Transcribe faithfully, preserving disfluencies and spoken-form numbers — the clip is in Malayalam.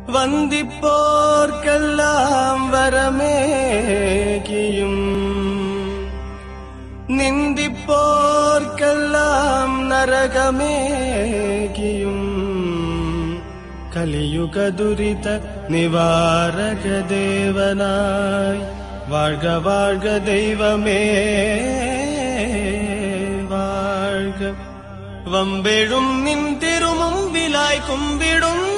വന്ദിപ്പോർക്കെല്ലാം വരമേകിയും നിന്ദിപ്പോർക്കെല്ലാം നരകമേകിയും കലിയുഗ ദുരിത നിവാരക ദേവനായി വാഴ്ക വാഴ്ക ദൈവമേ വാഴ്ക വമ്പെഴും നിൻ തിരുമുമ്പിലായി കുമ്പിടും